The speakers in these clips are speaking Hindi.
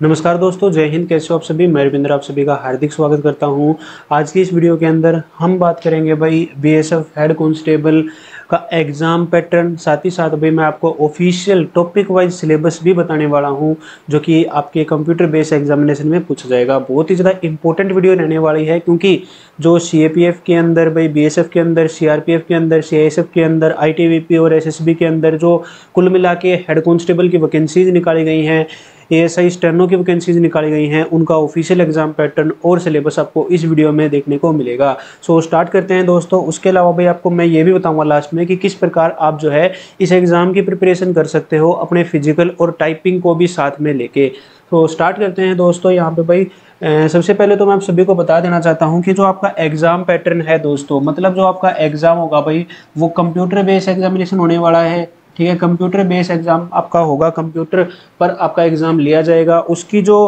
नमस्कार दोस्तों, जय हिंद। कैसे हो आप सभी। मैं रविंद्र आप सभी का हार्दिक स्वागत करता हूं। आज की इस वीडियो के अंदर हम बात करेंगे भाई बीएसएफ हेड कांस्टेबल का एग्ज़ाम पैटर्न। साथ ही साथ भाई मैं आपको ऑफिशियल टॉपिक वाइज सिलेबस भी बताने वाला हूं, जो कि आपके कंप्यूटर बेस्ड एग्जामिनेशन में पूछा जाएगा। बहुत ही ज़्यादा इंपॉर्टेंट वीडियो रहने वाली है, क्योंकि जो सीएपीएफ के अंदर भाई, बीएसएफ के अंदर, सीआरपीएफ के अंदर, सीआईएसएफ के अंदर, आईटीबीपी और एसएसबी के अंदर जो कुल मिला के हेड कांस्टेबल की वैकेंसीज निकाली गई हैं, एएसआई स्टेनो की वैकेंसीज निकाली गई हैं, उनका ऑफिशियल एग्जाम पैटर्न और सिलेबस आपको इस वीडियो में देखने को मिलेगा। सो स्टार्ट करते हैं दोस्तों। उसके अलावा भाई आपको मैं ये भी बताऊंगा लास्ट में कि किस प्रकार आप जो है इस एग्जाम की प्रिपरेशन कर सकते हो, अपने फिजिकल और टाइपिंग को भी साथ में लेके। तो स्टार्ट करते हैं दोस्तों। यहाँ पे भाई सबसे पहले तो मैं आप सभी को बता देना चाहता हूँ कि जो आपका एग्जाम पैटर्न है दोस्तों, मतलब जो आपका एग्जाम होगा भाई वो कंप्यूटर बेस्ड एग्जामिनेशन होने वाला है। ठीक है, कंप्यूटर बेस्ड एग्जाम आपका होगा, कंप्यूटर पर आपका एग्जाम लिया जाएगा। उसकी जो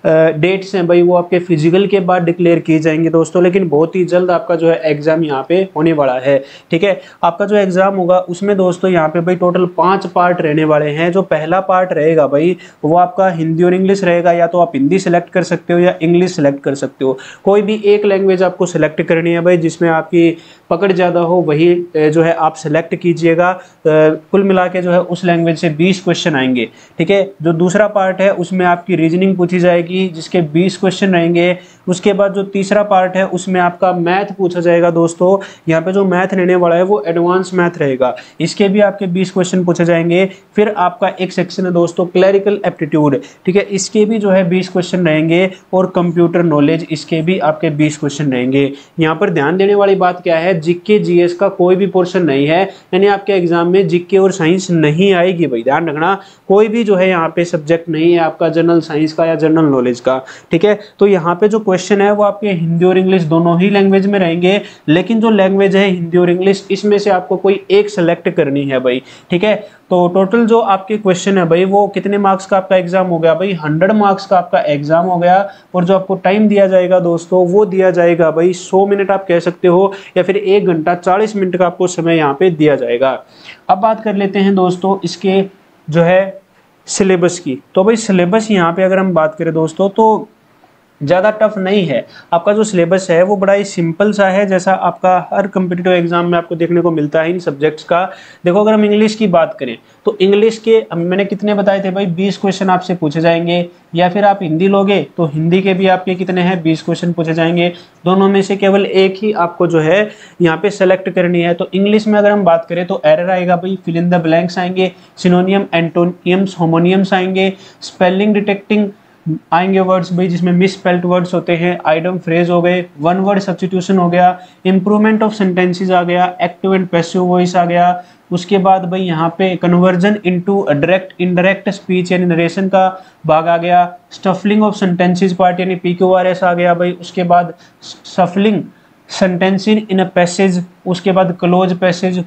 डेट्स हैं भाई वो आपके फिजिकल के बाद डिक्लेयर की जाएंगे दोस्तों, लेकिन बहुत ही जल्द आपका जो है एग्जाम यहाँ पे होने वाला है। ठीक है, आपका जो एग्जाम होगा उसमें दोस्तों यहाँ पे भाई टोटल 5 पार्ट रहने वाले हैं। जो पहला पार्ट रहेगा भाई वो आपका हिंदी और इंग्लिश रहेगा। या तो आप हिंदी सेलेक्ट कर सकते हो या इंग्लिश सेलेक्ट कर सकते हो, कोई भी एक लैंग्वेज आपको सेलेक्ट करनी है भाई, जिसमें आपकी पकड़ ज़्यादा हो वही जो है आप सेलेक्ट कीजिएगा। कुल मिला के जो है उस लैंग्वेज से 20 क्वेश्चन आएंगे। ठीक है, जो दूसरा पार्ट है उसमें आपकी रीजनिंग पूछी जाएगी, जिसके 20 क्वेश्चन रहेंगे। उसके बाद जो तीसरा पार्ट है उसमें आपका मैथ पूछा जाएगा दोस्तों। यहाँ पे जो मैथ रहने वाला है वो एडवांस मैथ रहेगा, इसके भी आपके 20 क्वेश्चन पूछे जाएंगे। फिर आपका एक सेक्शन है दोस्तों क्लरिकल एप्टीट्यूड। ठीक है, इसके भी जो है 20 क्वेश्चन रहेंगे, और कंप्यूटर नॉलेज, इसके भी आपके 20 क्वेश्चन रहेंगे। यहाँ पर ध्यान देने वाली बात क्या है, जीके जीएस का कोई भी पोर्शन नहीं है, यानी आपके एग्जाम में जीके और साइंस नहीं आएगी भाई, ध्यान रखना। कोई भी जो है यहाँ पे सब्जेक्ट नहीं है आपका जनरल साइंस का या जनरल नॉलेज का। ठीक है, तो यहाँ पे जो क्वेश्चन है वो आपके हिंदी और इंग्लिश दोनों ही लैंग्वेज में रहेंगे, लेकिन जो लैंग्वेज है हिंदी और इंग्लिश, इसमें से आपको कोई एक सेलेक्ट करनी है भाई। ठीक है, तो टोटल जो आपके क्वेश्चन है भाई वो कितने मार्क्स का आपका एग्जाम हो गया भाई, 100 मार्क्स का आपका एग्जाम हो गया। और जो आपको टाइम दिया जाएगा दोस्तों वो दिया जाएगा भाई 100 मिनट आप कह सकते हो, या फिर 1 घंटा 40 मिनट का आपको समय यहाँ पे दिया जाएगा। अब बात कर लेते हैं दोस्तों इसके जो है सिलेबस की। तो भाई सिलेबस यहाँ पे अगर हम बात करें दोस्तों तो ज़्यादा टफ नहीं है। आपका जो सिलेबस है वो बड़ा ही सिंपल सा है, जैसा आपका हर कम्पिटिटिव एग्जाम में आपको देखने को मिलता है इन सब्जेक्ट्स का। देखो, अगर हम इंग्लिश की बात करें तो इंग्लिश के मैंने कितने बताए थे भाई, 20 क्वेश्चन आपसे पूछे जाएंगे। या फिर आप हिंदी लोगे तो हिंदी के भी आपके कितने हैं, 20 क्वेश्चन पूछे जाएंगे। दोनों में से केवल एक ही आपको जो है यहाँ पे सेलेक्ट करनी है। तो इंग्लिश में अगर हम बात करें तो एरर आएगा भाई, फिल इन द ब्लैंक्स आएंगे, सिनोनियम, एंटोनियम्स, होमोनियम्स आएंगे, स्पेलिंग डिटेक्टिंग आएंगे वर्ड्स भाई जिसमें मिस स्पेल्ड वर्ड्स होते हैं, आइडम फ्रेज हो गए, वन वर्ड सब्स्टिट्यूशन हो गया, इंप्रूवमेंट ऑफ सेंटेंसेस आ गया, एक्टिव एंड पैसिव वॉइस आ गया। उसके बाद भाई यहाँ पे conversion into direct indirect speech यानी नरेशन का भाग आ गया, स्टफलिंग ऑफ सेंटेंसेस पार्ट यानी पीक्यूआरएस आ गया भाई। उसके बाद सफलिंग सेंटेंसेस इन अ पैसेज, उसके बाद क्लोज पैसेज,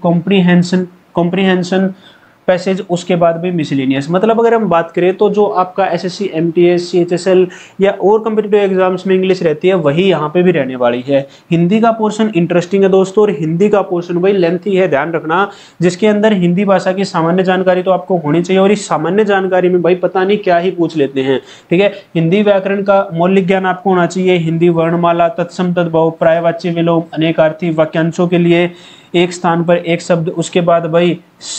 कॉम्प्रीहेंशन पैसेज, उसके बाद भी मिसलेनियस। मतलब अगर हम बात करें तो जो आपका एसएससी, एमटीएस, सीएचएसएल या और कम्पिटिटिव एग्जाम्स में इंग्लिश रहती है वही यहाँ पे भी रहने वाली है। हिंदी का पोर्शन इंटरेस्टिंग है दोस्तों, और हिंदी का पोर्शन भाई लेंथी है, ध्यान रखना। जिसके अंदर हिंदी भाषा की सामान्य जानकारी तो आपको होनी चाहिए, और इस सामान्य जानकारी में भाई पता नहीं क्या ही पूछ लेते हैं। ठीक है, हिंदी व्याकरण का मौलिक ज्ञान आपको होना चाहिए, हिंदी वर्णमाला, तत्सम तद्भव, प्रायवाच्य विलोम, अनेकार्थी वाक्यांशों के लिए एक स्थान पर एक शब्द। उसके बाद भाई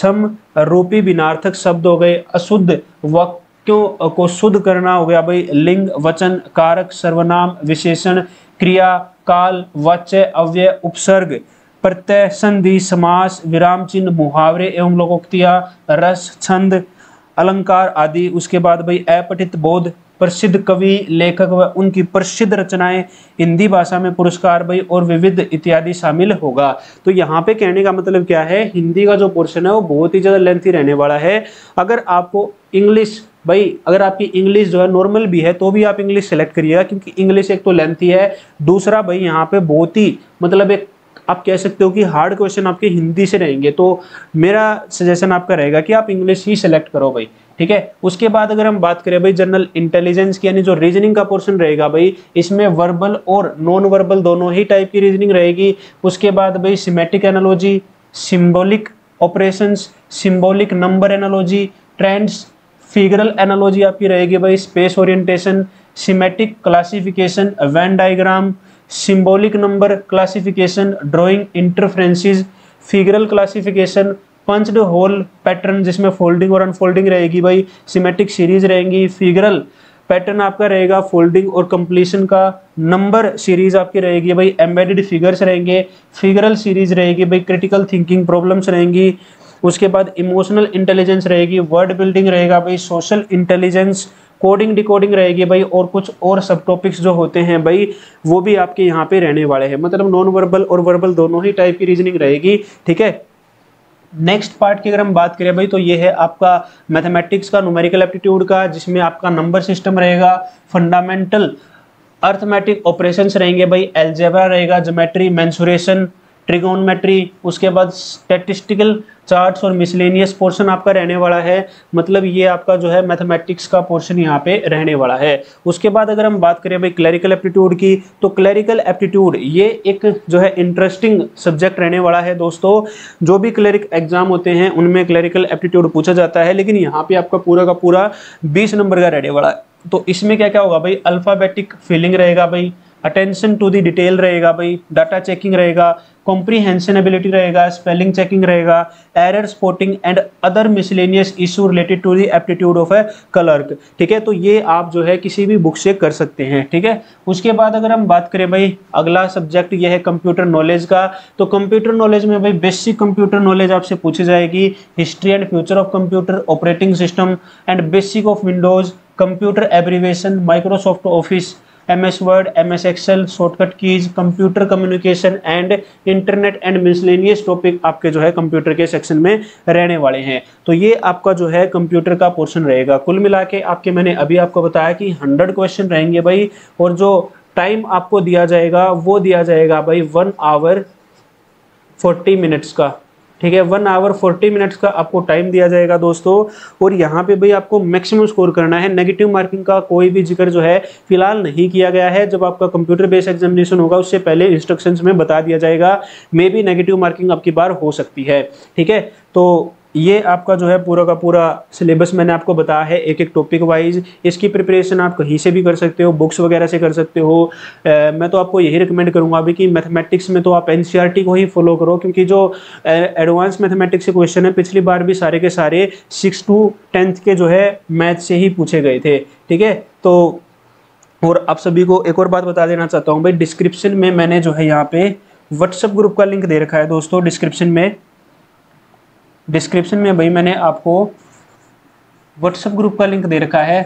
समरूपी विनार्थक शब्द हो गए, अशुद्ध वाक्यों को शुद्ध करना हो गया भाई, लिंग, वचन, कारक, सर्वनाम, विशेषण, क्रिया, काल, वाच्य, अव्यय, उपसर्ग, प्रत्यय, संधि, समास, विराम चिन्ह, मुहावरे एवं लोकोक्तियां, रस, छंद, अलंकार आदि। उसके बाद भाई अपठित बोध, प्रसिद्ध कवि, लेखक व उनकी प्रसिद्ध रचनाएं, हिंदी भाषा में पुरस्कार भाई और विविध इत्यादि शामिल होगा। तो यहाँ पे कहने का मतलब क्या है, हिंदी का जो पोर्शन है वो बहुत ही ज़्यादा लेंथी रहने वाला है। अगर आपको इंग्लिश भाई, अगर आपकी इंग्लिश जो है नॉर्मल भी है तो भी आप इंग्लिश सेलेक्ट करिएगा, क्योंकि इंग्लिश एक तो लेंथी है, दूसरा भाई यहाँ पे बहुत ही मतलब एक आप कह सकते हो कि हार्ड क्वेश्चन आपके हिंदी से रहेंगे। तो मेरा सजेशन आपका रहेगा कि आप इंग्लिश ही सेलेक्ट करो भाई। ठीक है, उसके बाद अगर हम बात करें भाई जनरल इंटेलिजेंस की, यानी जो रीजनिंग का पोर्शन रहेगा भाई, इसमें वर्बल और नॉन वर्बल दोनों ही टाइप की रीजनिंग रहेगी। उसके बाद भाई semantic analogy, symbolic operations, symbolic number analogy, trends, figural analogy आपकी रहेगी भाई space orientation, semantic classification, Venn diagram, symbolic number classification, drawing inferences, figural classification, punched hole pattern जिसमें फोल्डिंग और अनफोल्डिंग रहेगी भाई, सिमेट्रिक सीरीज रहेंगी, फिगरल पैटर्न आपका रहेगा फोल्डिंग और कंप्लीशन का, नंबर सीरीज आपकी रहेगी भाई, एम्बेडेड फिगर्स रहेंगे, फिगरल सीरीज रहेगी भाई, क्रिटिकल थिंकिंग प्रॉब्लम्स रहेंगी, उसके बाद इमोशनल इंटेलिजेंस रहेगी, वर्ड बिल्डिंग रहेगा भाई, सोशल इंटेलिजेंस, कोडिंग डिकोडिंग रहेगी भाई, और कुछ और सब टॉपिक्स जो होते हैं भाई वो भी आपके यहाँ पे रहने वाले हैं, मतलब नॉन वर्बल और वर्बल दोनों ही टाइप की रीजनिंग रहेगी, ठीक है। नेक्स्ट पार्ट की अगर हम बात करें भाई तो ये है आपका मैथमेटिक्स का न्यूमेरिकल एप्टीट्यूड का, जिसमें आपका नंबर सिस्टम रहेगा, फंडामेंटल अर्थमेटिक ऑपरेशंस रहेंगे भाई, अलजेब्रा रहेगा, ज्योमेट्री, मेंसुरेशन, ट्रिगोनोमेट्री, उसके बाद स्टैटिस्टिकल चार्ट्स और मिसलेनियस पोर्शन आपका रहने वाला है। मतलब ये आपका जो है मैथमेटिक्स का पोर्शन यहाँ पे रहने वाला है। उसके बाद अगर हम बात करें भाई क्लरिकल एप्टीट्यूड की, तो क्लरिकल एप्टीट्यूड ये एक जो है इंटरेस्टिंग सब्जेक्ट रहने वाला है दोस्तों। जो भी क्लरिक एग्जाम होते हैं उनमें क्लरिकल एप्टीट्यूड पूछा जाता है, लेकिन यहाँ पे आपका पूरा का पूरा 20 नंबर का रहने वाला है। तो इसमें क्या क्या होगा भाई, अल्फाबेटिक फिलिंग रहेगा भाई, अटेंशन टू द डिटेल रहेगा भाई, डाटा चेकिंग रहेगा, कॉम्प्रीहेंशन एबिलिटी रहेगा, स्पेलिंग चेकिंग रहेगा, error spotting and other miscellaneous issue related to the aptitude of a clerk. ठीक है, तो ये आप जो है किसी भी बुक से कर सकते हैं। ठीक है, उसके बाद अगर हम बात करें भाई अगला सब्जेक्ट ये है कंप्यूटर नॉलेज का। तो कंप्यूटर नॉलेज में भाई बेसिक कंप्यूटर नॉलेज आपसे पूछी जाएगी, history and future of computer, operating system and basic of Windows, computer abbreviation, Microsoft office, MS word, MS Excel, shortcut keys, computer communication and internet and miscellaneous topic आपके जो है कंप्यूटर के सेक्शन में रहने वाले हैं। तो ये आपका जो है कंप्यूटर का पोर्शन रहेगा। कुल मिला के आपके मैंने अभी आपको बताया कि 100 क्वेश्चन रहेंगे भाई, और जो टाइम आपको दिया जाएगा वो दिया जाएगा भाई 1 आवर 40 मिनट्स का। ठीक है, 1 आवर 40 मिनट्स का आपको टाइम दिया जाएगा दोस्तों। और यहाँ पे भाई आपको मैक्सिमम स्कोर करना है। नेगेटिव मार्किंग का कोई भी जिक्र जो है फिलहाल नहीं किया गया है। जब आपका कंप्यूटर बेस्ड एग्जामिनेशन होगा उससे पहले इंस्ट्रक्शंस में बता दिया जाएगा, मे भी नेगेटिव मार्किंग आपकी बार हो सकती है। ठीक है, तो ये आपका जो है पूरा का पूरा सिलेबस मैंने आपको बताया है एक एक टॉपिक वाइज। इसकी प्रिपरेशन आप कहीं से भी कर सकते हो, बुक्स वगैरह से कर सकते हो। मैं तो आपको यही रिकमेंड करूंगा अभी कि मैथमेटिक्स में तो आप एनसीईआरटी को ही फॉलो करो, क्योंकि जो एडवांस मैथमेटिक्स के क्वेश्चन है पिछली बार भी सारे के सारे 6 to 10th के जो है मैथ से ही पूछे गए थे। ठीक है, तो और आप सभी को एक और बात बता देना चाहता हूँ भाई, डिस्क्रिप्शन में मैंने जो है यहाँ पे व्हाट्सएप ग्रुप का लिंक दे रखा है दोस्तों। डिस्क्रिप्शन में भाई मैंने आपको व्हाट्सएप ग्रुप का लिंक दे रखा है,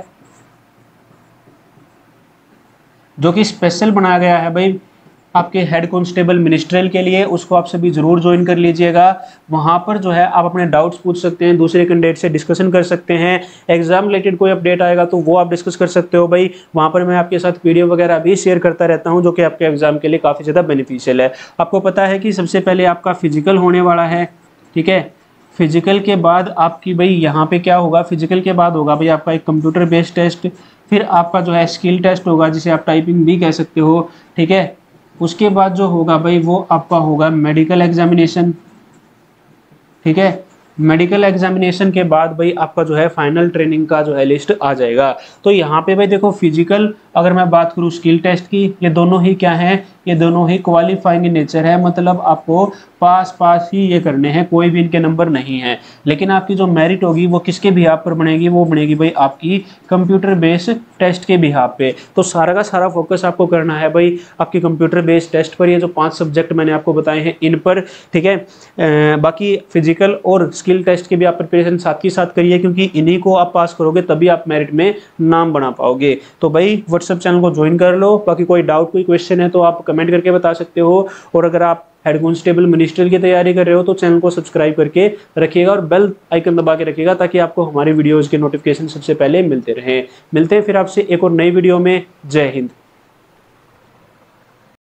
जो कि स्पेशल बनाया गया है भाई आपके हेड कांस्टेबल मिनिस्ट्रियल के लिए। उसको आप सभी जरूर ज्वाइन कर लीजिएगा। वहां पर जो है आप अपने डाउट्स पूछ सकते हैं, दूसरे कैंडिडेट से डिस्कशन कर सकते हैं, एग्जाम रिलेटेड कोई अपडेट आएगा तो वो आप डिस्कस कर सकते हो भाई। वहां पर मैं आपके साथ पीडीएफ वगैरह भी शेयर करता रहता हूं, जो कि आपके एग्जाम के लिए काफ़ी ज़्यादा बेनिफिशियल है। आपको पता है कि सबसे पहले आपका फिजिकल होने वाला है। ठीक है, फिजिकल के बाद आपकी भाई यहाँ पे क्या होगा, फिजिकल के बाद होगा भाई आपका एक कंप्यूटर बेस्ड टेस्ट, फिर आपका जो है स्किल टेस्ट होगा जिसे आप टाइपिंग भी कह सकते हो। ठीक है, उसके बाद जो होगा भाई वो आपका होगा मेडिकल एग्जामिनेशन। ठीक है, मेडिकल एग्जामिनेशन के बाद भाई आपका जो है फाइनल ट्रेनिंग का जो है लिस्ट आ जाएगा। तो यहाँ पे भाई देखो फिजिकल, अगर मैं बात करूँ स्किल टेस्ट की, ये दोनों ही क्या है, ये दोनों ही क्वालिफाइंग नेचर है। मतलब आपको पास ही ये करने हैं, कोई भी इनके नंबर नहीं है। लेकिन आपकी जो मेरिट होगी वो किसके बिहाफ पर बनेगी, वो बनेगी भाई आपकी कंप्यूटर बेस्ड टेस्ट के बिहाफ पे। तो सारा का सारा फोकस आपको करना है भाई आपकी कंप्यूटर बेस्ड टेस्ट पर। ये जो 5 सब्जेक्ट मैंने आपको बताए हैं इन पर। ठीक है, बाकी फिजिकल और स्किल टेस्ट के भी आप प्रिपरेशन साथ ही साथ करिए, क्योंकि इन्हीं को आप पास करोगे तभी आप मेरिट में नाम बना पाओगे। तो भाई व्हाट्सएप चैनल को ज्वाइन कर लो। बाकी कोई डाउट कोई क्वेश्चन है तो आप कमेंट करके बता सकते हो। और अगर आप हेड कांस्टेबल मिनिस्ट्रियल की तैयारी कर रहे हो तो चैनल को सब्सक्राइब करके रखिएगा और बेल आइकन दबा के रखिएगा, ताकि आपको हमारे वीडियोज़ के नोटिफिकेशन सबसे पहले मिलते रहें। मिलते हैं फिर आपसे एक और नई वीडियो में। जय हिंद।